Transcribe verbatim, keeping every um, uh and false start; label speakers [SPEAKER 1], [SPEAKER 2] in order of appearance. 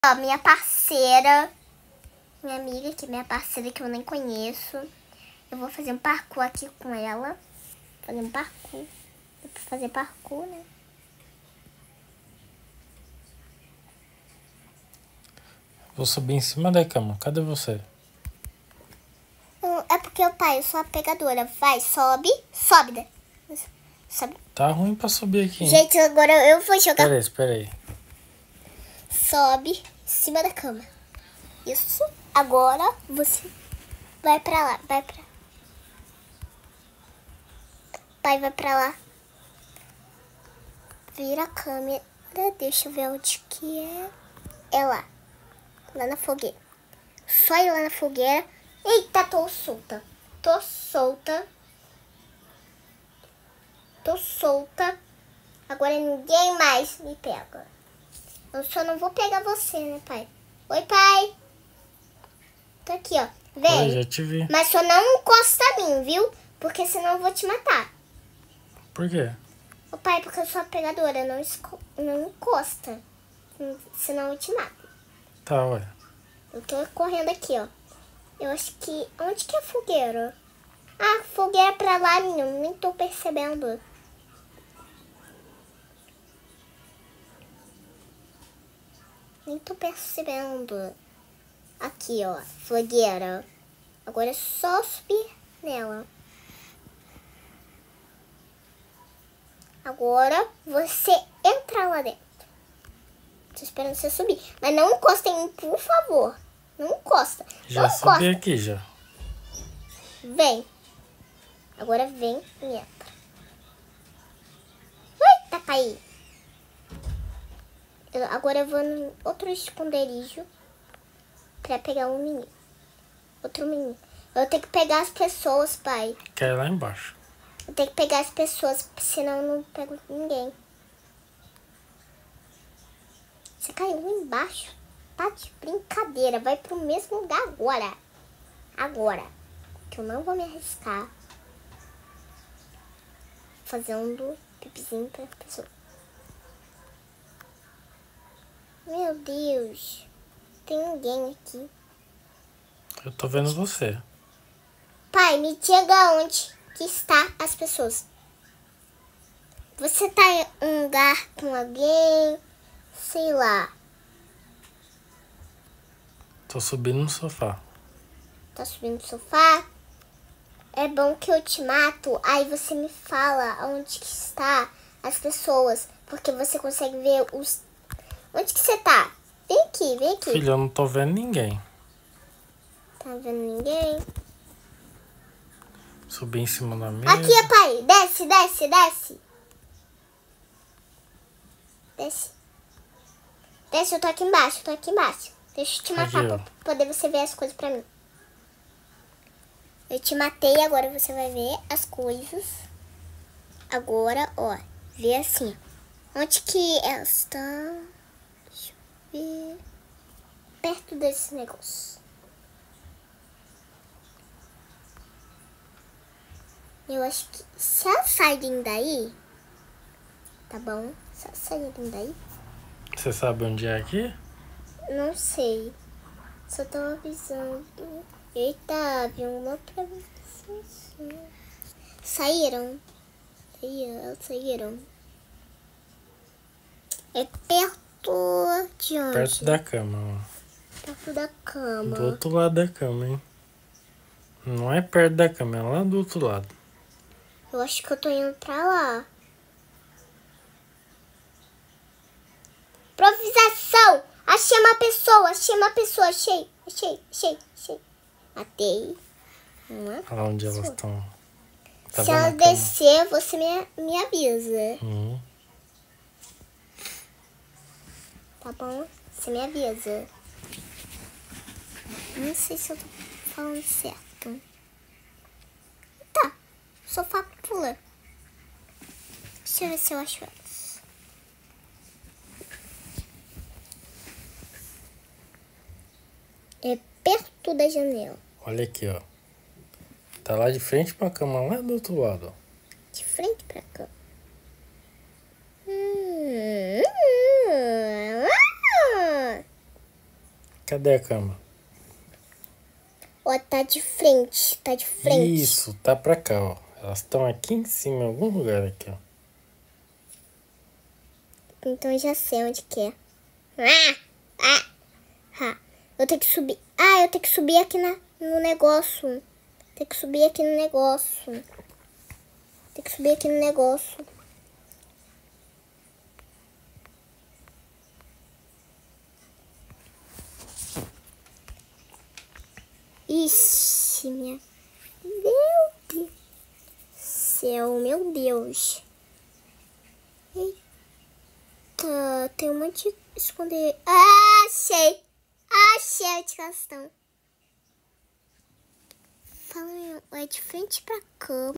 [SPEAKER 1] Ó, minha parceira, minha amiga, que é minha parceira, que eu nem conheço. Eu vou fazer um parkour aqui com ela. Fazer um parkour. Dá pra fazer parkour, né?
[SPEAKER 2] Vou subir em cima da cama. Cadê você?
[SPEAKER 1] É porque o pai, eu sou a pegadora. Vai, sobe, sobe. Né? Sobe.
[SPEAKER 2] Tá ruim pra subir aqui, hein?
[SPEAKER 1] Gente, agora eu vou jogar.
[SPEAKER 2] Espera aí, espera aí.
[SPEAKER 1] Sobe em cima da cama. Isso. Agora você vai pra lá. Vai pra... Pai, vai pra lá. Vira a câmera. Deixa eu ver onde que é. É lá. Lá na fogueira. Só ir lá na fogueira. Eita, tô solta. Tô solta. Tô solta. Agora ninguém mais me pega. Eu só não vou pegar você, né, pai? Oi, pai. Tô aqui, ó. Vem.
[SPEAKER 2] Oi, já te vi.
[SPEAKER 1] Mas só não encosta a mim, viu? Porque senão eu vou te matar.
[SPEAKER 2] Por quê?
[SPEAKER 1] Ô, pai, porque eu sou a pegadora. Não, esco... não encosta. Senão eu te mato.
[SPEAKER 2] Tá, ué.
[SPEAKER 1] Eu tô correndo aqui, ó. Eu acho que... Onde que é a fogueira? Ah, fogueira pra lá, menino. Nem tô percebendo. Nem tô percebendo. Aqui, ó. Fogueira. Agora é só subir nela. Agora você entra lá dentro. Tô esperando você subir. Mas não encosta em mim, por favor. Não encosta.
[SPEAKER 2] Já
[SPEAKER 1] não
[SPEAKER 2] subi
[SPEAKER 1] encosta.
[SPEAKER 2] aqui, já.
[SPEAKER 1] Vem. Agora vem e entra. Eita, caí. Eu, agora eu vou no outro esconderijo pra pegar um menino. Outro menino. Eu tenho que pegar as pessoas, pai.
[SPEAKER 2] Quer ir lá embaixo.
[SPEAKER 1] Eu tenho que pegar as pessoas, senão eu não pego ninguém. Você caiu lá embaixo. Tá de brincadeira. Vai pro mesmo lugar agora. Agora. Que eu não vou me arriscar fazendo pipizinho pra pessoa. Meu Deus. Tem ninguém aqui.
[SPEAKER 2] Eu tô vendo você.
[SPEAKER 1] Pai, me diga onde que está as pessoas. Você tá em um lugar com alguém? Sei lá.
[SPEAKER 2] Tô subindo no sofá.
[SPEAKER 1] Tá subindo no sofá? É bom que eu te mato. Aí você me fala onde que está as pessoas. Porque você consegue ver os... Onde que você tá? Vem aqui, vem aqui.
[SPEAKER 2] Filho, eu não tô vendo ninguém.
[SPEAKER 1] Tá vendo ninguém?
[SPEAKER 2] Subi em cima da mesa.
[SPEAKER 1] Aqui, pai. Desce, desce, desce. Desce. Desce, eu tô aqui embaixo, eu tô aqui embaixo. Deixa eu te matar
[SPEAKER 2] Aqui,
[SPEAKER 1] pra poder você ver as coisas pra mim. Eu te matei, agora você vai ver as coisas. Agora, ó, vê assim. Onde que elas estão? Deixa eu ver. Perto desse negócio. Eu acho que se elas saírem daí, tá bom? Se elas saírem daí,
[SPEAKER 2] Você sabe onde é aqui?
[SPEAKER 1] não sei. Só tô avisando. Eita, vi uma pra você. Saíram. Saíram, saíram. É perto de onde?
[SPEAKER 2] Perto da cama, ó.
[SPEAKER 1] Perto da cama.
[SPEAKER 2] Do outro lado da cama, hein? Não é perto da cama, é lá do outro lado.
[SPEAKER 1] Eu acho que eu tô indo pra lá. Improvisação! Achei uma pessoa, achei uma pessoa, achei, achei, achei, achei. Matei. Uma
[SPEAKER 2] Olha lá onde elas
[SPEAKER 1] pessoa.
[SPEAKER 2] estão. Tá
[SPEAKER 1] Se
[SPEAKER 2] vendo
[SPEAKER 1] ela
[SPEAKER 2] a cama?
[SPEAKER 1] descer, você me, me avisa.
[SPEAKER 2] Uhum.
[SPEAKER 1] Tá bom? Você me avisa. Não sei se eu tô falando certo. Tá. Sofá pula. Deixa eu ver se eu acho elas. É perto da janela.
[SPEAKER 2] Olha aqui, ó. Tá lá de frente pra cama, lá do outro lado, ó.
[SPEAKER 1] De frente pra cá. Hum, hum, hum.
[SPEAKER 2] Cadê a cama?
[SPEAKER 1] Ó, tá de frente, tá de frente.
[SPEAKER 2] Isso, tá pra cá, ó. Elas estão aqui em cima, em algum lugar aqui, ó.
[SPEAKER 1] Então eu já sei onde que é. Ah, ah, ah. Eu tenho que subir. Ah, eu tenho que subir aqui na, no negócio. Tem que subir aqui no negócio. Tem que subir aqui no negócio. Ixi, minha... Meu Deus do céu, meu Deus. Eita, tem um monte de esconder. Ah, achei. Achei a indicação. Fala, é de frente pra cama.